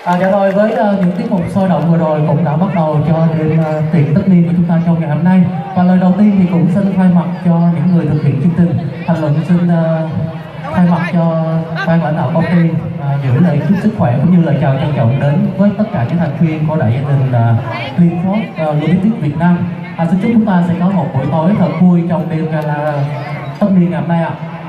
Dạ rồi, với những tiết mục sôi động vừa rồi cũng đã bắt đầu cho đêm tiệc tất niên của chúng ta trong ngày hôm nay. Và lời đầu tiên thì cũng xin thay mặt cho những người thực hiện chương trình, Thành Luận xin thay mặt cho ban lãnh đạo công ty gửi lời chúc sức khỏe cũng như lời chào trân trọng đến với tất cả những thành viên của đại gia đình Liên Phước Logistics Việt Nam. Xin chúc chúng ta sẽ có một buổi tối thật vui trong đêm gala tất niên ngày hôm nay ạ.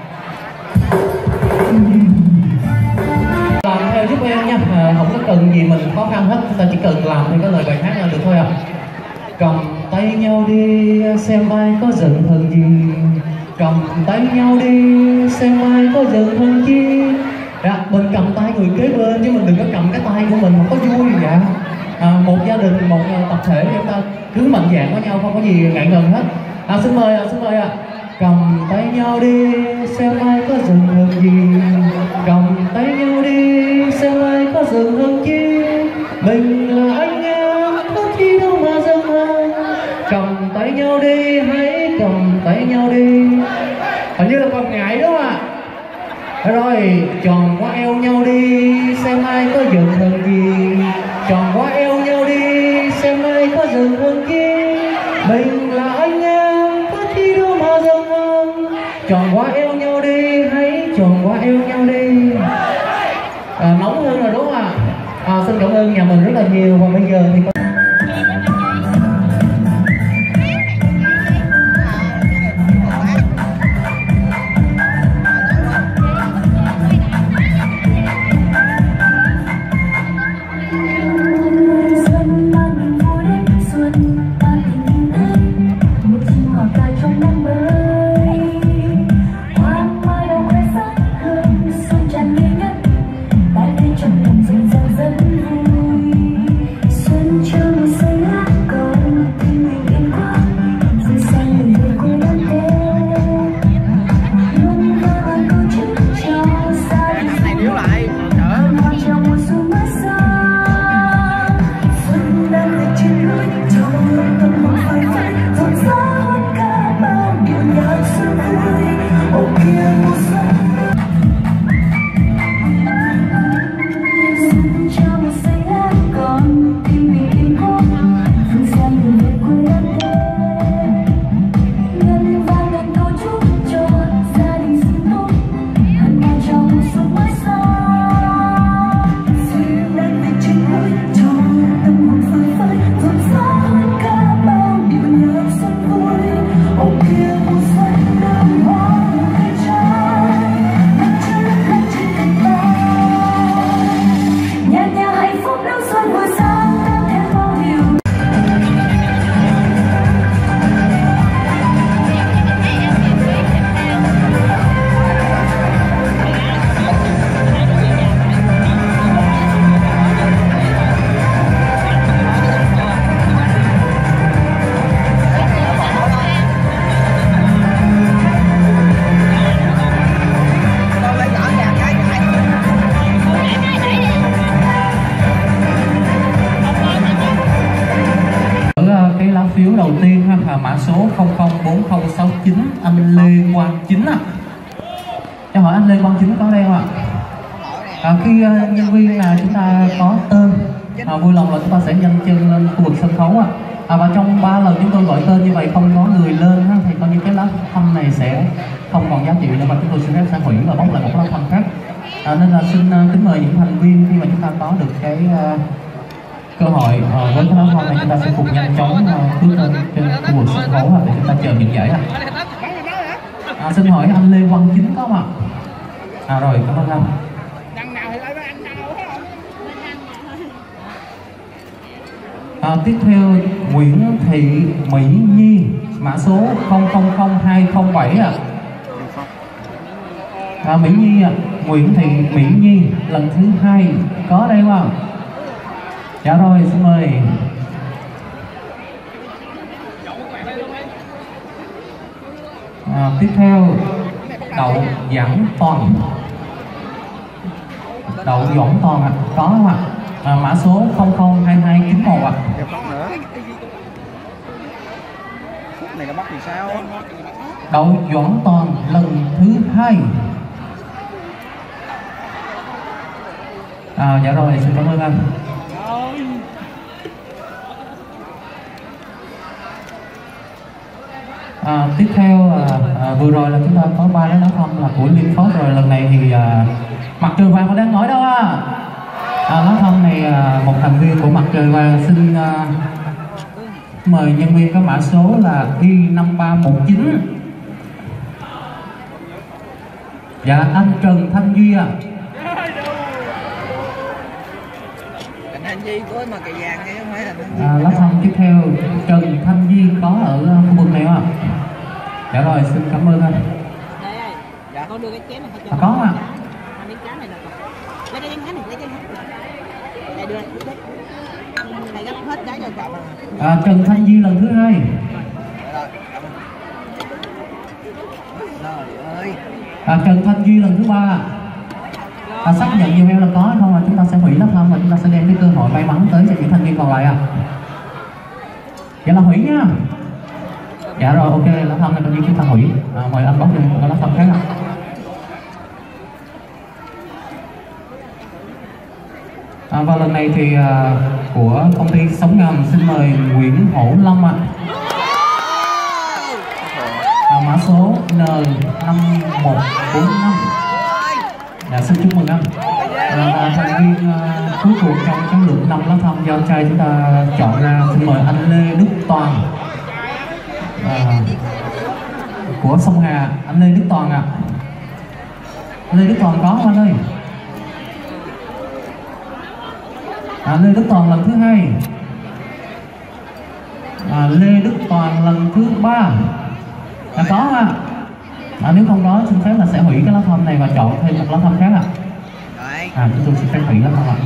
Làm theo giúp em nha, không có cần gì mình khó khăn hết, chúng ta chỉ cần làm theo cái lời bài hát là được thôi ạ. Cầm tay nhau đi xem ai có giận hờn gì, cầm tay nhau đi xem ai có giận hờn chi. Dạ, mình cầm tay người kế bên chứ mình đừng có cầm cái tay của mình, không có vui dạ. Một gia đình, một tập thể chúng ta cứ mạnh dạn với nhau, không có gì ngại ngần hết. Xin mời ạ. Cầm tay nhau đi xem ai có giận hờn gì, cầm tay nhau đi xem ai có giận hờn chi. Mình là anh em có chi đâu mà giận hờn. Cầm tay nhau đi, hãy cầm tay nhau đi. Hình như là còn ngại đúng không ạ? Rồi, tròn qua eo nhau đi xem ai có giận hờn gì, tròn qua eo nhau đi xem ai có giận hờn chi. Mình là anh em có chi đâu mà giận hờn. Tròn qua eo nhau đi, hãy tròn qua eo nhau đi. Nóng hơn rồi đúng không ạ? Xin cảm ơn nhà mình rất là nhiều. Và bây giờ thì phiếu đầu tiên ha, mã số 004069 anh Lê Quang Chính ạ. Cho hỏi anh Lê Quang Chính có đây không ạ? Khi nhân viên là chúng ta có tên vui lòng là chúng ta sẽ nhanh chân lên khu vực sân khấu ạ. Và trong 3 lần chúng tôi gọi tên như vậy không có người lên ha, thì coi như cái lá thăm này sẽ không còn giá trị nữa, mà chúng tôi xin phép sẽ hủy và bóc lại một lá thăm khác. Nên là xin kính mời những thành viên khi mà chúng ta có được cái cơ hội với cái lá hoa này, chúng ta sẽ cùng nhanh chóng bước lên trên khu vực sân khấu để chúng ta chờ nhận giải. Xin hỏi anh Lê Quang Chính có không ạ? Rồi, cảm ơn anh. Tiếp theo Nguyễn Thị Mỹ Nhi, mã số 000207 ạ. Mỹ Nhi ạ, Nguyễn Thị Mỹ Nhi lần thứ 2 có đây không ạ? Dạ rồi, xin mời. Tiếp theo Đậu Doãn Toàn. Đậu Doãn Toàn ạ, có không ạ? Mã số 002291 ạ. Phút này là bắt thì sao? Đậu Doãn Toàn lần thứ 2. Dạ rồi, xin cảm ơn anh. Tiếp theo vừa rồi là chúng ta có 3 lá thông là của Liên Phó rồi, lần này thì Mặt Trời Vàng còn đang ngồi đâu lá thông này một thành viên của Mặt Trời Vàng xin mời nhân viên có mã số là Y5319. Dạ anh Trần Thanh Duy ạ. Trần Thanh Duy có mà cày vàng chứ không phải là Thanh Duy. Lá thông tiếp theo Trần Thanh Duy có ở khu vực này không ạ? Dạ rồi, xin cảm ơn anh. Đây ơi, dạ. Con đưa cái chén này cho Có ạ. Miếng cá này là lấy cái chén này, lấy cái chén này đưa này gấp hết cái cho cậu. Trần Thanh Duy lần thứ 2. Trần Thanh Duy lần thứ 3. Xác nhận giùm em là có không, là chúng ta sẽ hủy lớp thông và chúng ta sẽ đem cái cơ hội may mắn tới cho những thành viên còn lại Dạ là hủy nha. Dạ rồi, ok, lớp thông này coi như chúng ta hủy. Mời anh bóc lên một lớp thông khác và lần này thì của công ty Sống Ngầm xin mời Nguyễn Hữu Lâm ạ. Mã số N5145. Dạ, xin chúc mừng anh. Và thành viên cuối cùng trong cái lượt 5 lá thông do anh trai chúng ta chọn ra, xin mời anh Lê Đức Toàn của Sông Hà. Anh Lê Đức Toàn ạ. Lê Đức Toàn có không anh ơi? Lê Đức Toàn lần thứ 2. Lê Đức Toàn lần thứ 3. Có nếu không có xin phép là sẽ hủy cái lá thông này và chọn thêm một lá thông khác chúng tôi xin phép hủy lá thông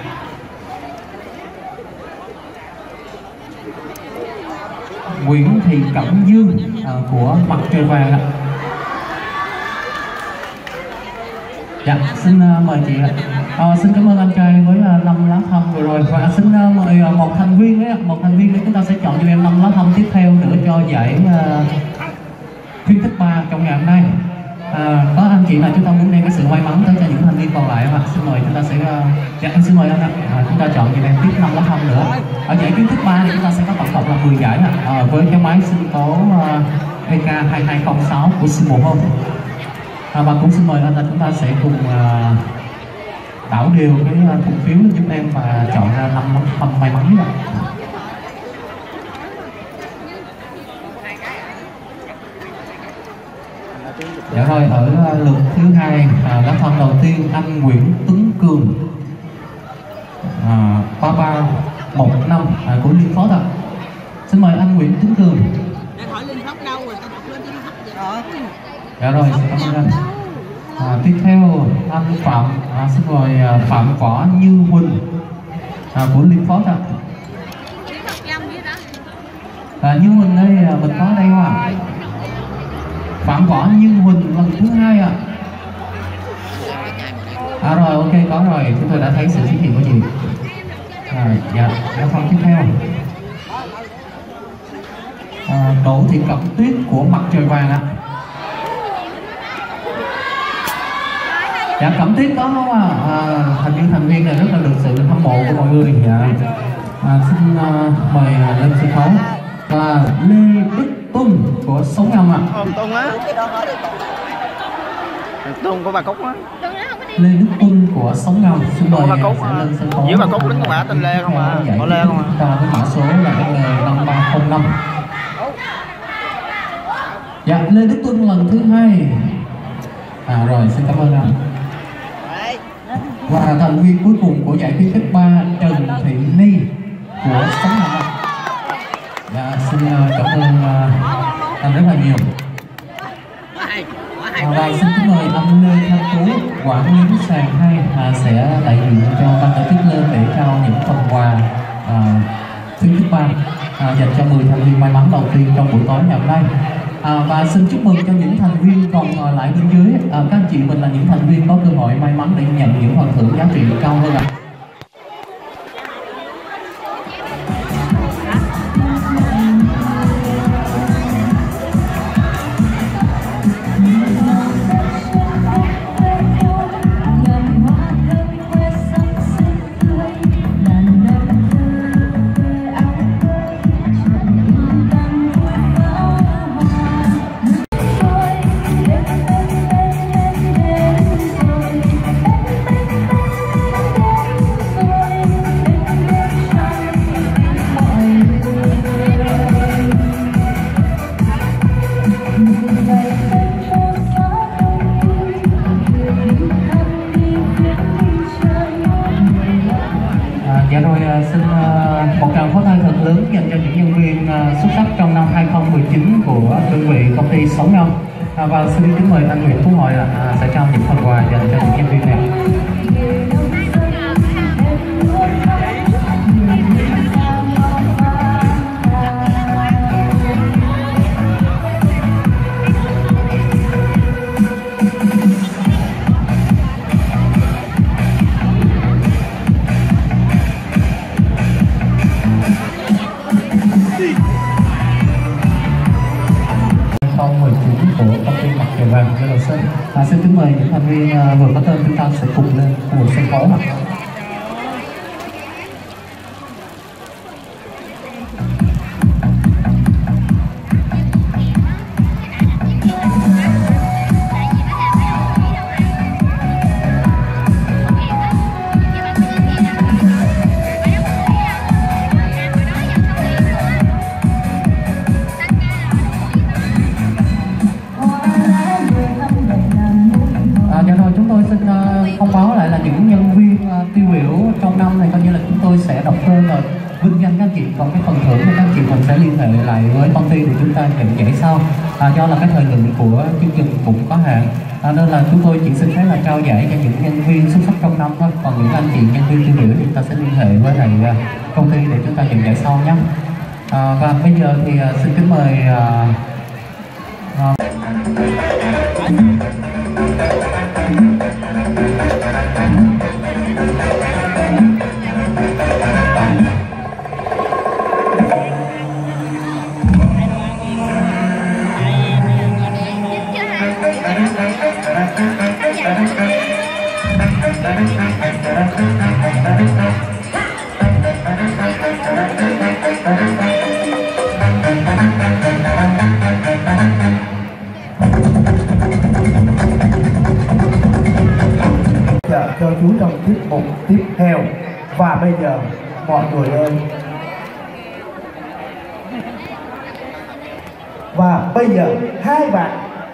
Nguyễn Thị Cẩm Dương của Mặt Trời Vàng Dạ, xin mời chị ạ. Xin cảm ơn anh trai với 5 lá thông vừa rồi và xin mời một thành viên nữa chúng ta sẽ chọn cho em 5 lá thông tiếp theo nữa cho giải khuyến khích 3 trong ngày hôm nay. Có anh chị nào chúng ta muốn đem cái sự may mắn tới cho những thành viên còn lại xin mời chúng ta sẽ em xin mời anh ạ. Chúng ta chọn cho em tiếp 5 lá thông nữa. Ở giải khuyến khích 3 thì chúng ta sẽ có tổng cộng là 10 giải với cái máy sinh tố EK2206 của Symbol Home. Và cũng xin mời anh là chúng ta sẽ cùng đảo đều cái thùng phiếu giúp em và chọn ra 5 thông may mắn nhất. Dạ rồi, ở lượt thứ 2 lá thông đầu tiên anh Nguyễn Tuấn Cường 3315 của Liên Phó ạ. Xin mời anh Nguyễn Tuấn Cường. Hỏi Liên Phó đâu rồi, tao đọc lên Liên Phó vậy. Dạ rồi, xin cảm ơn anh. Tiếp theo anh Phạm xin mời Phạm Võ Như Huỳnh của Liên Phó ạ. Như Huỳnh đây mình có đây không ạ? Phạm Võ Như Huỳnh lần thứ 2 ạ. Rồi, ok, có rồi, chúng tôi đã thấy sự xuất hiện của chị. Dạ, lá thông tiếp theo Đỗ Thị Cẩm Tuyết của Mặt Trời Vàng ạ. Dạ, Cẩm Tuyết có không ạ? Thành viên này rất là được sự hâm mộ của mọi người. Dạ. Xin mời lên sân khấu và Lê Đức Tuân của Sống Ngầm ạ. Tuân á. Tuân của bà Cúc á. Lê Đức Tuân của Sống Ngầm xin mời sẽ lên sân khấu. Với bà Cúc lính của bà tên Lê không ạ? Có Lê không ạ? Ta với mã số là L5305. Dạ, Lê Đức Tuân lần thứ 2. Rồi, xin cảm ơn anh. Và thành viên cuối cùng của giải khuyến khích 3 Trần Thị Ni của Sống Ngầm. Dạ, xin cảm ơn anh rất là nhiều. Và xin kính mời anh Lê Thanh Tú, quản lý sàn 2 sẽ đại diện cho ban tổ chức lên để trao những phần quà khuyến khích 3 dành cho 10 thành viên may mắn đầu tiên trong buổi tối ngày hôm nay. Và xin chúc mừng cho những thành viên còn ngồi lại bên dưới. Các anh chị mình là những thành viên có cơ hội may mắn để nhận những phần thưởng giá trị cao hơn ạ. rồi xin một tràng pháo tay thật lớn dành cho những nhân viên xuất sắc trong năm 2019 của đơn vị công ty Sống Nhau. Và xin kính mời anh Nguyễn Phú Hội sẽ trao những phần quà dành cho những nhân viên này. Của công ty Mặt Trời Vàng Lê Lộc Sơn. Xin kính mời những thành viên vừa có tên chúng ta sẽ cùng lên khu vực sân khấu. Chúng tôi xin thông báo lại là những nhân viên tiêu biểu trong năm này coi như là chúng tôi sẽ đọc tên rồi vinh danh các chị, còn cái phần thưởng của các chị mình sẽ liên hệ lại với công ty để chúng ta nhận giải sau. Do là cái thời lượng của chương trình cũng có hạn nên là chúng tôi chỉ xin phép là trao giải cho những nhân viên xuất sắc trong năm thôi, còn những anh chị nhân viên tiêu biểu chúng ta sẽ liên hệ với lại công ty để chúng ta nhận giải sau nhé. Và bây giờ thì xin kính mời cho chú trong tiết mục tiếp theo. Và bây giờ mọi người ơi, và bây giờ hai bạn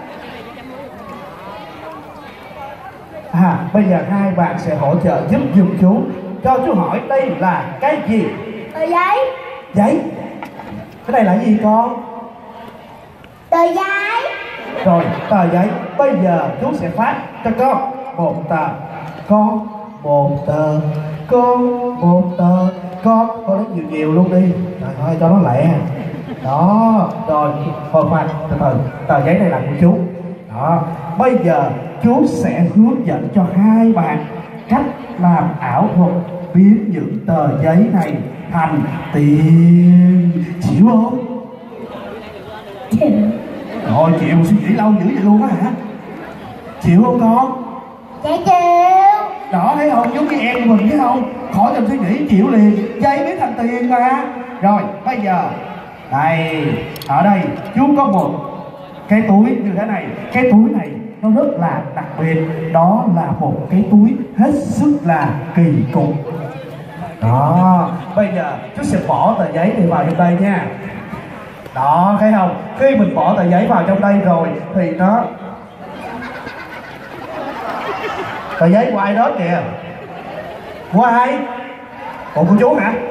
bây giờ hai bạn sẽ hỗ trợ giúp giùm chú. Cho chú hỏi đây là cái gì? Tờ giấy. Giấy. Cái này là gì con? Tờ giấy. Rồi, tờ giấy. Bây giờ chú sẽ phát cho con một tờ, con một tờ, con một tờ, con lấy nhiều nhiều luôn đi. Trời ơi, cho nó lẹ. Đó, rồi, khoan, từ từ, tờ giấy này là của chú. Đó, bây giờ chú sẽ hướng dẫn cho hai bạn cách làm ảo thuật biến những tờ giấy này thành tiền. Chịu không? Chịu. Rồi, chịu, suy nghĩ lâu dữ vậy luôn á hả? Chịu không con? Dạ chịu. Đó, thấy không? Giống như em mình thấy không? Khỏi cần suy nghĩ, chịu liền. Giấy biến thành tiền mà. Rồi, bây giờ đây, ở đây chú có một cái túi như thế này. Cái túi này nó rất là đặc biệt. Đó là một cái túi hết sức là kỳ cục. Đó, bây giờ chú sẽ bỏ tờ giấy này vào trong đây nha. Đó, thấy không? Khi mình bỏ tờ giấy vào trong đây rồi thì nó... Tờ giấy của ai đó kìa? Của ai? Ủa, của chú hả?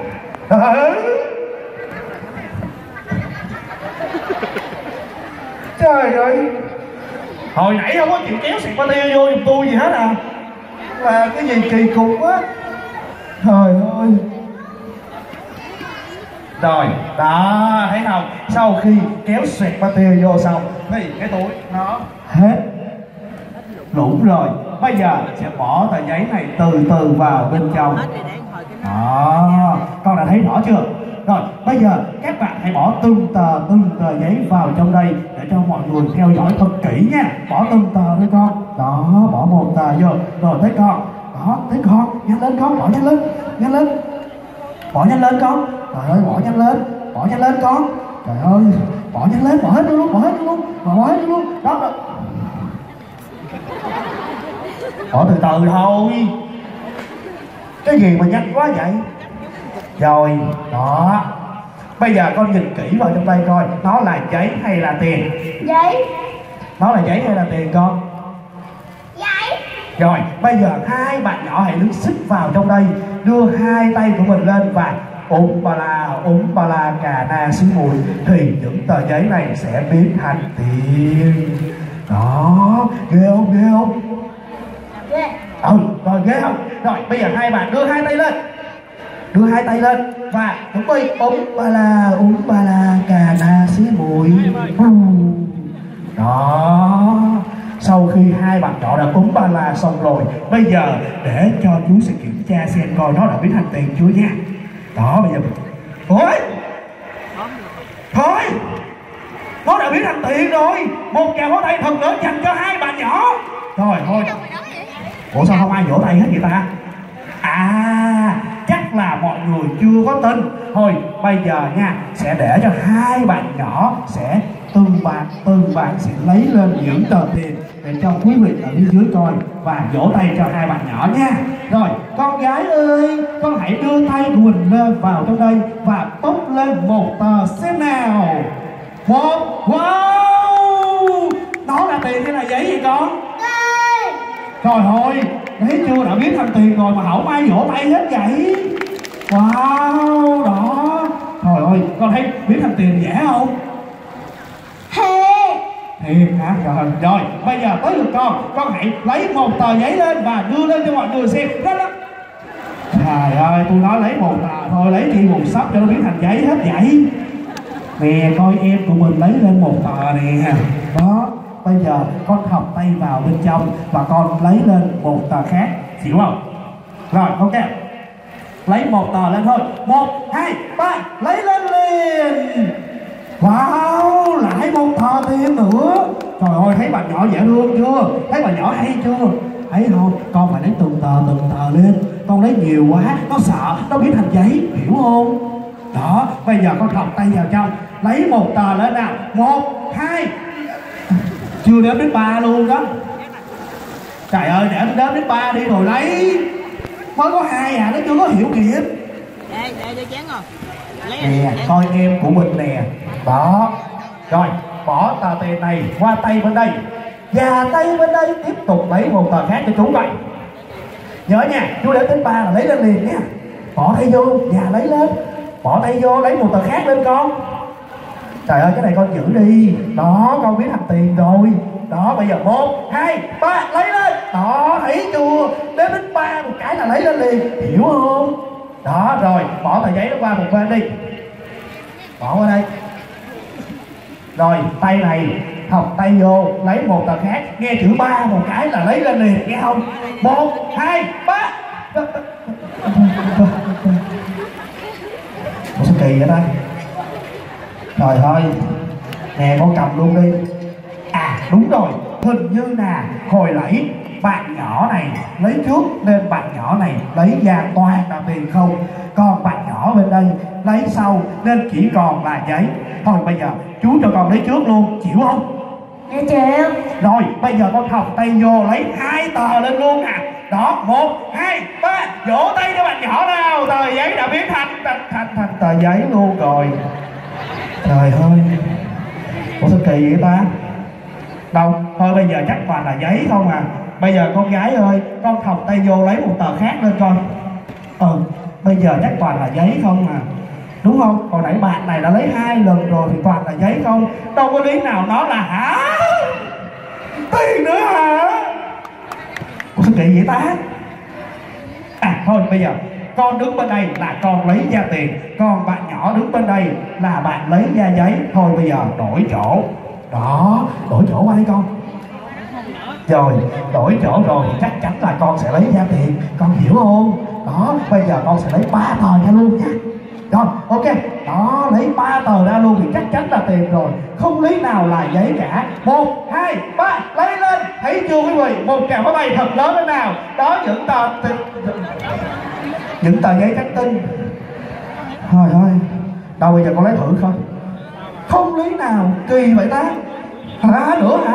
Trời ơi, hồi nãy không có chịu kéo xịt ba tiêu vô giùm tôi gì hết à. Là cái gì kỳ cục quá. Trời ơi. Rồi, đó, thấy không? Sau khi kéo xẹt ba tiêu vô xong thì cái túi nó hết lũng rồi. Bây giờ sẽ bỏ tờ giấy này từ từ vào bên trong. Đó, con đã thấy rõ chưa? Rồi, bây giờ các bạn hãy bỏ từng tờ giấy vào trong đây để cho mọi người theo dõi thật kỹ nha. Bỏ từng tờ thôi con. Đó, bỏ một tờ vô. Rồi tới con. Đó, tới con. Nhanh lên con, bỏ nhanh lên. Nhanh lên. Bỏ nhanh lên con. Trời ơi, bỏ nhanh lên. Bỏ nhanh lên con. Trời ơi, bỏ nhanh lên, bỏ hết luôn, bỏ hết luôn. Bỏ hết luôn. Đó, đó. Bỏ từ từ thôi. Cái gì mà nhanh quá vậy? Rồi, đó. Bây giờ con nhìn kỹ vào trong đây coi. Nó là giấy hay là tiền? Giấy. Nó là giấy hay là tiền con? Giấy. Rồi, bây giờ hai bạn nhỏ hãy đứng xích vào trong đây đưa hai tay của mình lên và úng ba la cà na xí muội, thì những tờ giấy này sẽ biến thành tiền. Đó, ghê không, ghê không? Ghê. Rồi ghê không? Rồi bây giờ hai bạn đưa hai tay lên, đưa hai tay lên và chúng tôi úng ba la cà na xí muội. Đó, sau khi hai bạn nhỏ đã úng ba la xong rồi, bây giờ để cho chú sẽ kiểm tra xem coi nó đã biến thành tiền chưa nha. Đó, bây giờ thôi nó đã biến thành tiền rồi. Một tràng vỗ tay thật lớn dành cho hai bạn nhỏ. Rồi thôi. Ủa sao không ai vỗ tay hết vậy ta? À, chắc là mọi người chưa có tin. Thôi bây giờ nha, sẽ để cho hai bạn nhỏ sẽ từng bạn sẽ lấy lên những tờ tiền để cho quý vị ở phía dưới coi và vỗ tay cho hai bạn nhỏ nha. Rồi con gái ơi, con hãy đưa tay của mình lên vào trong đây và bốc lên một tờ xem nào. Wow, nó là tiền hay là giấy vậy con? Trời ơi, thấy chưa, đã biến thành tiền rồi mà không ai vỗ tay hết vậy. Wow, đó. Trời ơi, con thấy biến thành tiền dễ không? Thiệt hả? Rồi, bây giờ tới lượt con hãy lấy một tờ giấy lên và đưa lên cho mọi người xem. Đó. Trời ơi, tôi nói lấy một tờ thôi, lấy chi một sắp cho nó biến thành giấy hết vậy. Nè, coi em của mình lấy lên một tờ nè. Đó, bây giờ con thọc tay vào bên trong và con lấy lên một tờ khác, hiểu không? Rồi, ok. Lấy một tờ lên thôi. 1, 2, 3, lấy lên liền. Wow, lại một tờ tiền nữa. Trời ơi, thấy bạn nhỏ dễ thương chưa? Thấy bạn nhỏ hay chưa? Thấy không? Con phải lấy từng tờ lên. Con lấy nhiều quá, nó sợ nó biến thành giấy, hiểu không? Đó, bây giờ con thọc tay vào trong, lấy một tờ lên nào. 1, 2, chưa đếm đến 3 luôn đó. Trời ơi, để đếm đến 3 đi rồi lấy. Mới có 2 à, nó chưa có hiểu kịp. Đây đưa chén không? Nè, coi em của mình nè. Đó. Rồi, bỏ tờ tiền này qua tay bên đây và tay bên đây tiếp tục lấy một tờ khác cho chú vậy. Nhớ nha, chú đếm đến 3 là lấy lên liền nha. Bỏ tay vô và lấy lên. Bỏ tay vô lấy một tờ khác lên con. Trời ơi, cái này con giữ đi. Đó, con biến thành tiền rồi. Đó, bây giờ 1, 2, 3 lấy lên. Đó, thấy chưa? Đếm đến 3 một cái là lấy lên liền, hiểu không? Đó, rồi bỏ tờ giấy nó qua một bên đi. Bỏ qua đây. Rồi, tay này thọc tay vô, lấy một tờ khác. Nghe chữ 3 một cái là lấy lên liền, nghe không? 1, 2, 3. Ủa sao kỳ vậy ta? Trời ơi. Nè, con cầm luôn đi. À, đúng rồi, hình như là hồi nãy bạn nhỏ này lấy trước nên bạn nhỏ này lấy ra toàn là tiền không. Còn bạn nhỏ bên đây lấy sau nên chỉ còn là giấy. Thôi bây giờ chú cho con lấy trước luôn, chịu không? Dạ chịu. Rồi bây giờ con thọc tay vô lấy 2 tờ lên luôn nè. Đó, 1, 2, 3, vỗ tay cho bạn nhỏ nào. Tờ giấy đã biến thành tờ giấy luôn rồi. Trời ơi, ủa sao kỳ vậy ta? Đâu, thôi bây giờ chắc toàn là giấy không à. Bây giờ con gái ơi, con thọc tay vô lấy một tờ khác lên coi. Bây giờ chắc toàn là giấy không à. Đúng không? Hồi nãy bạn này đã lấy 2 lần rồi thì toàn là giấy không. Đâu có lý nào nó là hả? Tiền nữa hả? Ủa sao kỳ vậy ta? À thôi bây giờ con đứng bên đây là con lấy ra tiền, còn bạn nhỏ đứng bên đây là bạn lấy ra giấy. Thôi bây giờ đổi chỗ. Đó, đổi chỗ qua đây con. Rồi, đổi chỗ rồi thì chắc chắn là con sẽ lấy ra tiền. Con hiểu không? Đó, bây giờ con sẽ lấy 3 tờ ra luôn nha. Rồi, ok. Đó, lấy 3 tờ ra luôn thì chắc chắn là tiền rồi. Không lý nào là giấy cả. 1, 2, 3, lấy lên. Thấy chưa quý vị? Một tràng pháo tay thật lớn thế nào. Đó, những tờ giấy trắng tinh. Trời ơi. Đâu bây giờ con lấy thử coi. Không lý nào, kỳ vậy ta. Hả, nữa hả?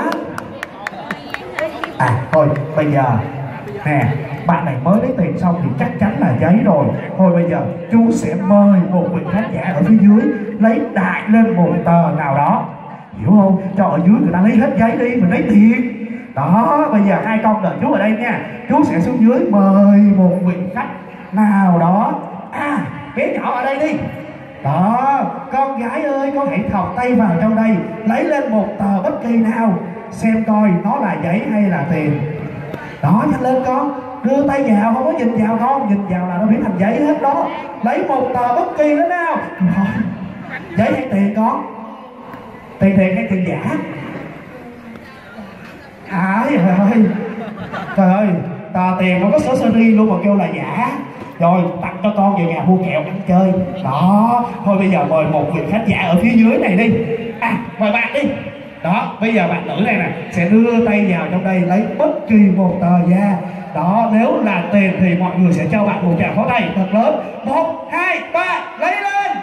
À, thôi, bây giờ nè, bạn này mới lấy tiền xong thì chắc chắn là giấy rồi. Thôi bây giờ chú sẽ mời một vị khán giả ở phía dưới lấy đại lên một tờ nào đó, hiểu không? Cho ở dưới người ta lấy hết giấy đi, mình lấy tiền. Đó, bây giờ hai con đợi chú ở đây nha. Chú sẽ xuống dưới mời một vị khách nào đó. Bé nhỏ ở đây đi. Đó, con gái ơi, con hãy thọc tay vào trong đây, lấy lên một tờ bất kỳ nào, xem coi nó là giấy hay là tiền. Đó, nhanh lên con, đưa tay vào, không có nhìn vào con, nhìn vào là nó biến thành giấy hết đó. Lấy một tờ bất kỳ nữa nào. Rồi, giấy hay tiền con? Tiền thiệt hay tiền giả? Trời ơi, tờ tiền nó có số series luôn mà kêu là giả. Rồi tặng cho con về nhà mua kẹo ăn chơi. Đó, thôi bây giờ mời một vị khán giả ở phía dưới này đi. Mời bạn đi. Đó, bây giờ bạn nữ này nè sẽ đưa tay vào trong đây lấy bất kỳ một tờ da. Đó, nếu là tiền thì mọi người sẽ cho bạn một tràng pháo tay thật lớn. 1, 2, 3, lấy lên.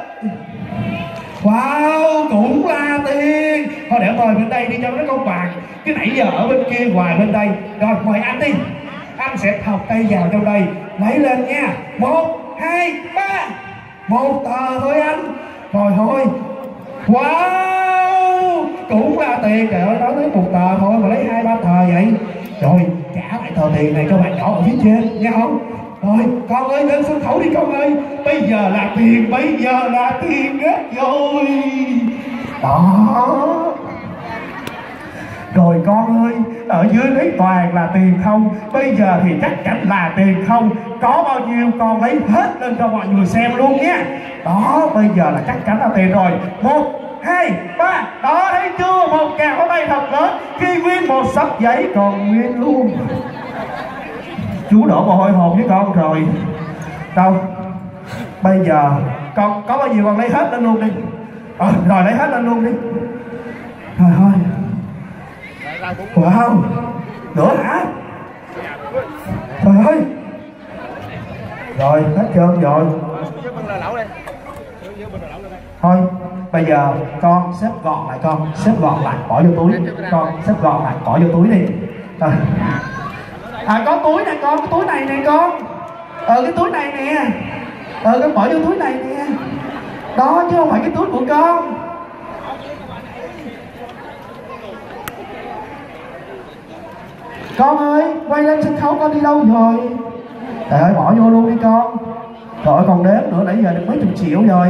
Wow, cũng là tiền. Thôi để mời bên đây đi cho nó công bằng. Chứ nãy giờ ở bên kia hoài bên đây. Rồi mời anh đi. Anh sẽ thọc tay vào trong đây, lấy lên nha. 1, 2, 3. Một tờ thôi anh. Rồi thôi. Wow, cũng là tiền. Trời ơi, nói tới một tờ thôi mà lấy 2, 3 tờ vậy. Rồi trả lại tờ tiền này cho bạn nhỏ ở phía trên nghe không? Rồi con ơi, lên sân khấu đi con ơi. Bây giờ là tiền, bây giờ là tiền hết rồi. Đó. Rồi con ơi, ở dưới đấy toàn là tiền không. Bây giờ thì chắc chắn là tiền không. Có bao nhiêu con lấy hết lên cho mọi người xem luôn nha. Đó, bây giờ là chắc chắn là tiền rồi. 1, 2, 3. Đó, thấy chưa? Một tràng pháo tay thật lớn. Khi nguyên một sấp giấy còn nguyên luôn. Chú đổ mồ hôi hồn với con rồi. Đâu? Bây giờ con có bao nhiêu con lấy hết lên luôn đi. Rồi lấy hết lên luôn đi. Trời ơi. Wow, nữa hả? Trời ơi. Rồi hết trơn rồi. Thôi bây giờ con xếp gọn lại, con xếp gọn lại bỏ vô túi. Con xếp gọn lại bỏ vô túi đi. Có túi nè con, cái túi này nè con. Cái túi này nè. Con bỏ vô túi này nè. Đó, chứ không phải cái túi của con. Con ơi, quay lên sân khấu, con đi đâu rồi? Trời ơi, bỏ vô luôn đi con. Trời ơi, còn đếm nữa, nãy giờ được mấy chục triệu rồi.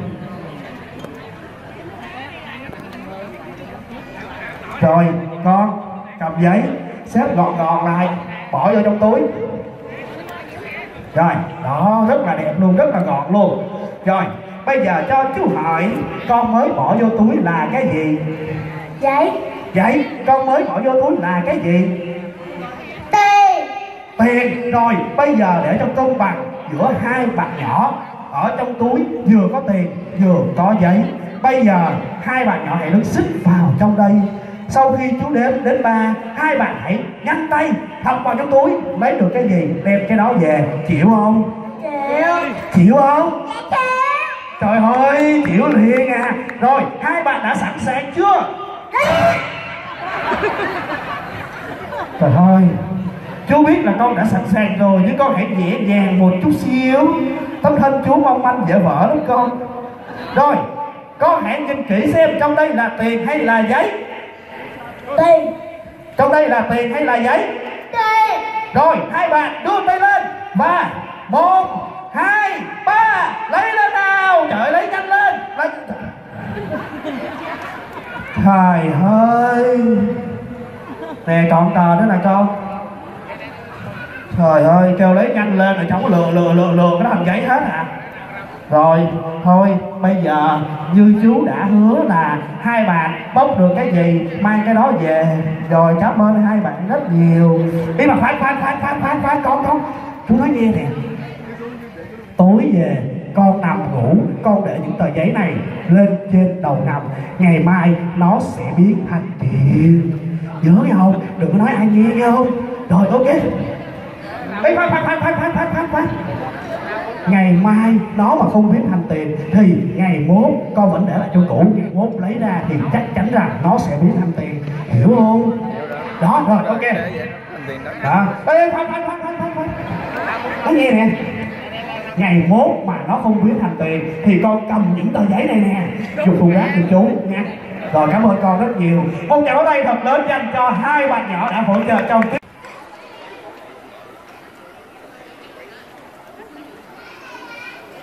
Rồi, con cầm giấy, xếp gọn gọn lại, bỏ vô trong túi. Rồi, đó, rất là đẹp luôn, rất là gọn luôn. Rồi, bây giờ cho chú hỏi, con mới bỏ vô túi là cái gì? Giấy. Giấy, con mới bỏ vô túi là cái gì? Tiền. Tiền. Rồi bây giờ để cho công bằng giữa hai bạn nhỏ, ở trong túi vừa có tiền vừa có giấy. Bây giờ hai bạn nhỏ hãy đứng xích vào trong đây. Sau khi chú đếm đến 3, hai bạn hãy nhanh tay thọc vào trong túi, lấy được cái gì đem cái đó về. Chịu không? Chịu. Chịu không? Chịu. Trời ơi, chịu liền à. Rồi hai bạn đã sẵn sàng chưa? Trời ơi, chú biết là con đã sẵn sàng rồi, nhưng con hãy nhẹ nhàng một chút xíu. Tấm thân chú mong manh dễ vỡ lắm con. Rồi, con hãy nhìn kỹ xem trong đây là tiền hay là giấy. Tiền. Trong đây là tiền hay là giấy? Tiền. Rồi, hai bạn đưa tay lên. Và 1, 2, 3, lấy lên nào. Trời, lấy nhanh lên. Trời ơi. Nè còn tờ nữa nè con. Trời ơi, kêu lấy nhanh lên rồi cháu lừa cái thành giấy hết hả? Rồi, thôi bây giờ như chú đã hứa là hai bạn bốc được cái gì mang cái đó về. Rồi cảm ơn hai bạn rất nhiều. Ý mà khoan con. Chú nói nghe nè. Tối về con nằm ngủ, con để những tờ giấy này lên trên đầu nằm. Ngày mai nó sẽ biến thành tiền. Nhớ nghe không? Đừng có nói ai nghe nghe không? Rồi ok. Ê, khoan. Ngày mai nó mà không biến thành tiền thì ngày mốt con vẫn để lại cho cũ. Ngày mốt lấy ra thì chắc chắn rằng nó sẽ biến thành tiền. Hiểu không? Đó, rồi ok. Đó. Ê, khoan. Nói nghe nè. Ngày mốt mà nó không biến thành tiền thì con cầm những tờ giấy này nè, dùng thùng rác giùm chú nha. Rồi cảm ơn con rất nhiều. Một tràng pháo tay thật lớn dành cho hai bạn nhỏ đã hỗ trợ trong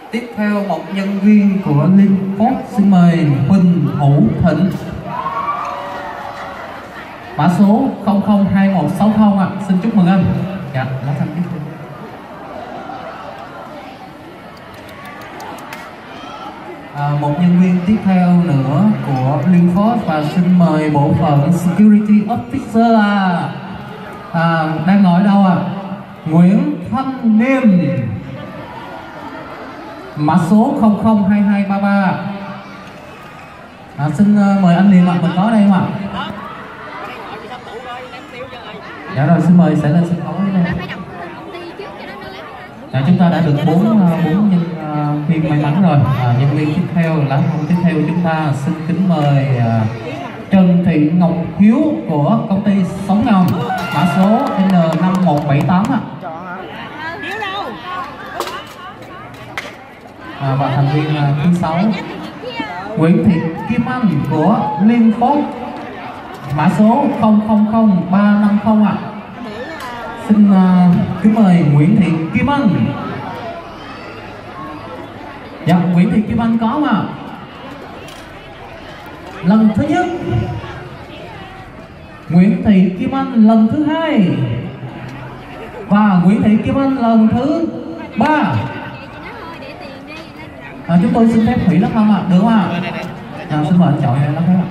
Tiếp theo một nhân viên của Linh Fox xin mời Huỳnh Hữu Thịnh. Mã số 002160 ạ. Xin chúc mừng anh. Dạ, lá xanh tiếp theo. Một nhân viên tiếp theo nữa của Linh Fox và xin mời bộ phận Security Officer đang ngồi ở đâu ạ? Nguyễn Thanh Niêm. Mã số 002233. Xin mời anh Niêm ạ, mình có ở đây không ạ? Dạ rồi, xin mời sẽ lên sân khấu đây. Dạ, chúng ta đã được 4 nhân viên may mắn rồi. Nhân viên tiếp theo, lá thông tiếp theo chúng ta xin kính mời Trần Thị Ngọc Hiếu của công ty Sóng Ngầm, mã số N5178 ạ. Và thành viên thứ 6 Nguyễn Thị Kim Anh của Liên Fox, mã số 000350 ạ. Xin kính mời Nguyễn Thị Kim Anh. Dạ, Nguyễn Thị Kim Anh có mà. Lần thứ nhất. Nguyễn Thị Kim Anh lần thứ 2. Và Nguyễn Thị Kim Anh lần thứ 3. Chúng tôi xin phép hủy lớp không ạ? Được không ạ? Xin mời anh chọn lớp hết ạ.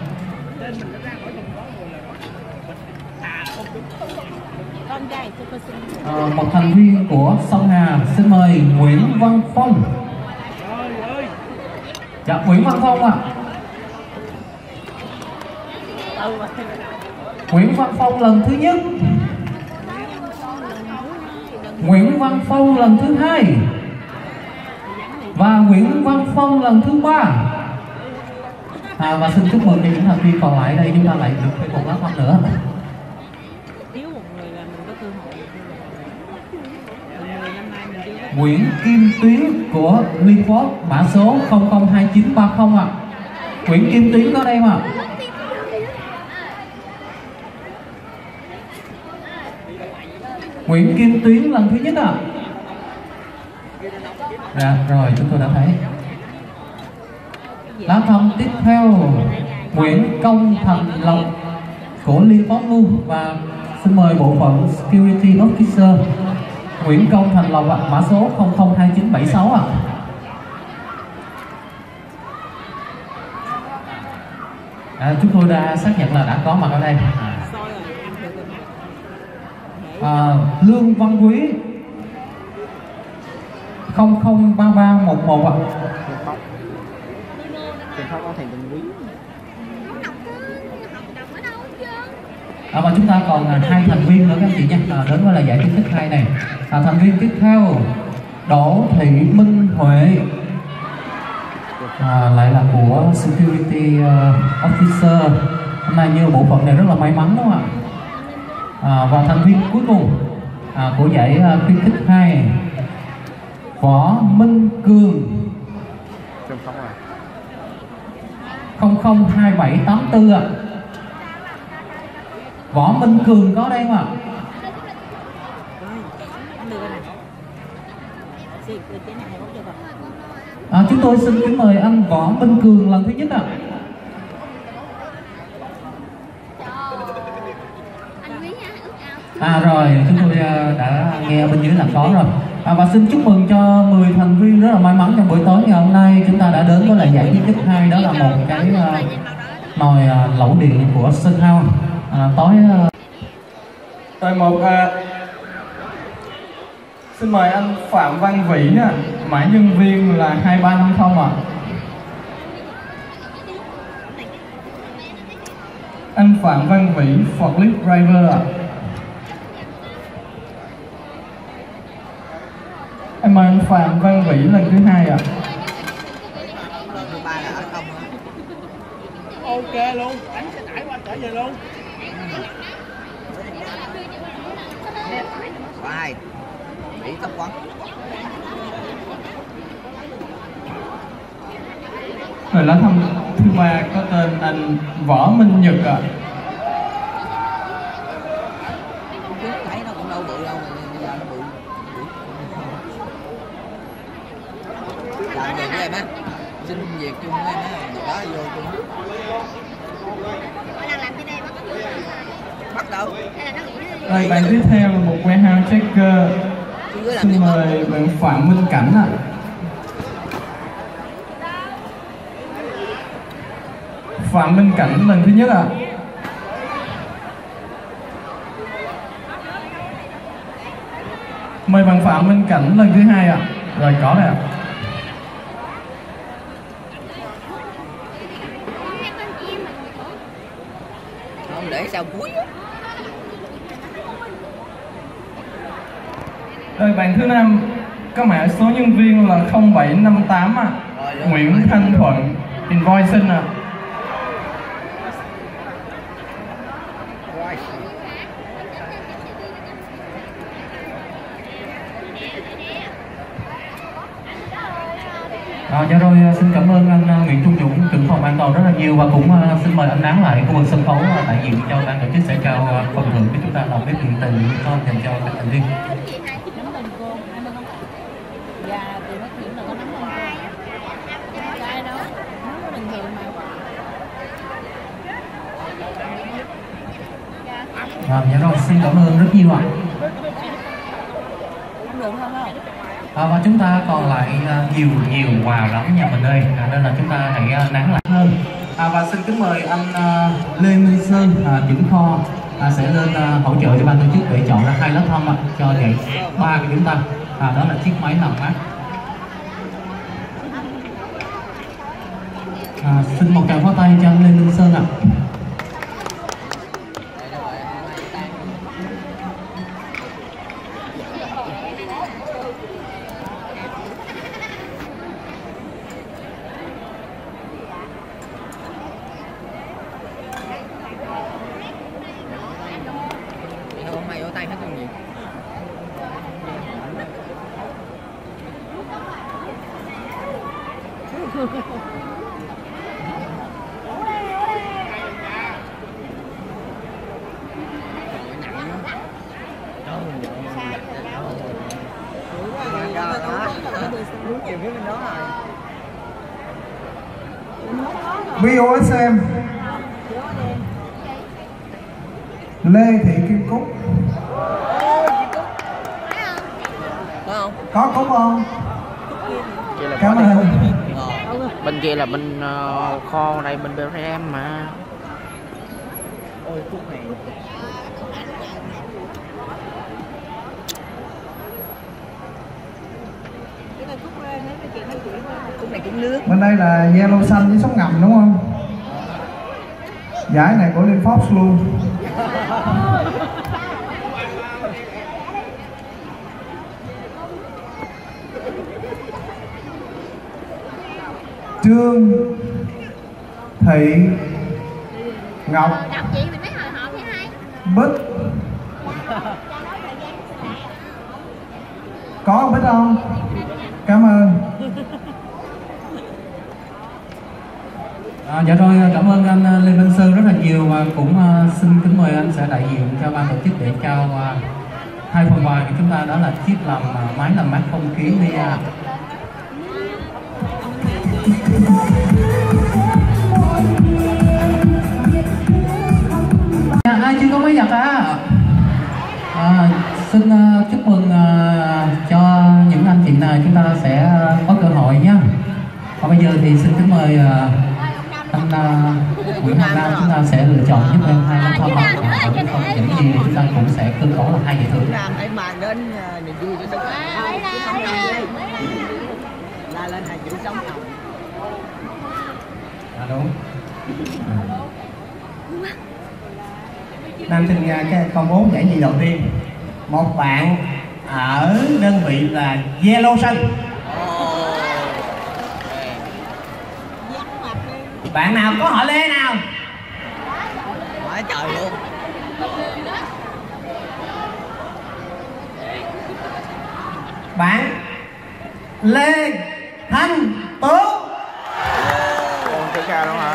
Một thành viên của Sông Hà xin mời Nguyễn Văn Phong. Dạ, Nguyễn Văn Phong ạ. Nguyễn Văn Phong lần thứ nhất. Nguyễn Văn Phong lần thứ 2. Và Nguyễn Văn Phong lần thứ 3. Và xin chúc mừng cho những thành viên còn lại đây, chúng ta lại được thêm một lá phong nữa. Nguyễn Kim Tuyến của Liên Fox, mã số 002930 ạ. Nguyễn Kim Tuyến có đây mà. Nguyễn Kim Tuyến lần thứ nhất ạ. Dạ, rồi chúng tôi đã thấy. Lá thông tiếp theo Nguyễn Công Thành Lộc của Liên Fox luôn. Và xin mời bộ phận Security Officer Nguyễn Công Thành Lộc ạ, mã số 002976 ạ. Chúng tôi đã xác nhận là đã có mặt ở đây. Lương Văn Quý 003311 ạ. Và chúng ta còn 2 thành viên nữa các anh chị nha, đến với là giải tiếp thích 2 này. Thành viên tiếp theo Đỗ Thị Minh Huệ, lại là của Security Officer. Hôm nay như bộ phận này rất là may mắn đúng không ạ? Và thành viên cuối cùng của giải khuyến khích 2 Võ Minh Cường 002784 ạ. Võ Minh Cường có đây mà. Chúng tôi xin kính mời anh Võ Minh Cường lần thứ nhất ạ. Rồi chúng tôi đã nghe bên dưới là có rồi. Và xin chúc mừng cho 10 thành viên rất là may mắn trong buổi tối ngày hôm nay. Chúng ta đã đến với lại giải khuyến khích 2, đó là một cái nồi lẩu điện của Sơn Hao. Rồi xin mời anh Phạm Văn Vĩ nha, mã nhân viên là 2350 ạ. Anh Phạm Văn Vĩ forklift driver ạ. Em mời anh Phạm Văn Vĩ lần thứ 2 ạ. Lần thứ 3 là ở không hả? Ok luôn, đánh xe tải qua trở về luôn. Vai Mỹ thấp quá. Rồi lá thăm thứ 3 có tên anh Võ Minh Nhật ạ. Trước thấy nó cũng đâu bự đâu mà bây giờ nó bự. với em á. Xin việc chung với em á, đó vô chung. Bắt đầu. Rồi bạn tiếp theo là một warehouse checker. Xin mời bạn Phạm Minh Cảnh ạ. Phạm Minh Cảnh lần thứ nhất ạ. Mời bạn Phạm Minh Cảnh lần thứ hai ạ. Rồi có đây ạ. Không để sao cuối á. Rồi bạn thứ năm có mã số nhân viên là 0758 ạ. Nguyễn Thanh Thuận invoicing ạ. Dạ rồi, xin cảm ơn anh Nguyễn Trung Dũng, trưởng phòng an toàn rất là nhiều, và cũng xin mời anh Nán lại khu vực sân khấu đại diện cho ban tổ chức sẽ trao phần thưởng cho chúng ta là bếp điện từ con dành cho các thành viên. Dạ rồi, xin cảm ơn rất nhiều ạ. Và chúng ta còn lại nhiều quà lắm nhà mình ơi, nên là chúng ta hãy nán lại hơn. Và xin kính mời anh Lê Minh Sơn, trưởng kho sẽ lên hỗ trợ cho ban tổ chức để chọn ra 2 lá thăm cho giải 3 của chúng ta. Đó là chiếc máy làm mát. Xin một tràng pháo tay cho anh Lê Minh Sơn ạ. Mày vỗ tay hết còn gì. VOSM Lê Thị Kim Cúc. Có Cúc không? Cảm ơn. Bên kia là bên kho, đây bên BRM mà. Ôi Cúc này. Cúc này cũng nước. Bên đây là yellow xanh với sống ngầm đúng không? Giải này của Liên Fox luôn. Trương Thị Ngọc Bích. Có không Bích không? Cảm ơn. Dạ rồi, cảm ơn anh Lê Minh Sơn rất là nhiều, và cũng xin kính mời anh sẽ đại diện cho ban tổ chức để trao 2 phần quà của chúng ta, đó là chiếc máy làm mát không khí Lia. Ai chưa có máy giặt xin chúc mừng cho những anh chị này, chúng ta sẽ có cơ hội nhé. Và bây giờ thì xin kính mời anh Nguyễn Hoàng Nam, chúng ta sẽ lựa chọn giúp em 2 lá thăm và không những gì chúng ta cũng sẽ cơ cấu là 2 giải thưởng. Làm để mà đến niềm vui cho tất cả. La lên 2 chữ sống hồng. Đúng. Nam xin cái công bố giải nhì đầu tiên. Một bạn ở đơn vị là Yellow xanh. Bạn nào có họ Lê nào? Quá trời luôn. Bạn Lê Thanh Tú. Cái cao đâu hả?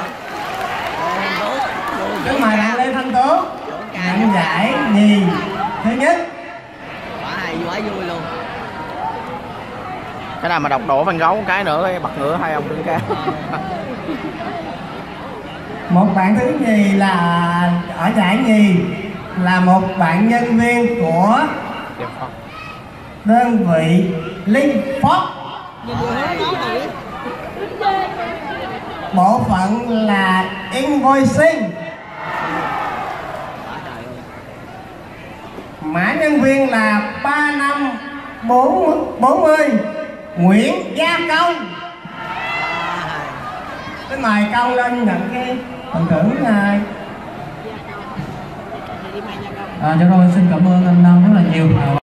Chúc mời bạn Lê Thanh Tú nhận giải nhì thứ nhất. Quá hay, quá vui luôn. Cái nào mà đọc đổ van gấu cái nữa bật ngửa hai ông đứng cái. Một bạn thứ nhì là ở giải nhì là một bạn nhân viên của đơn vị Linh Fox, bộ phận là invoicing. Mã nhân viên là 3540 Nguyễn Gia Công. Cái mời Công lên nhận cái phần thưởng này. Dạ rồi, xin cảm ơn anh Nam rất là nhiều.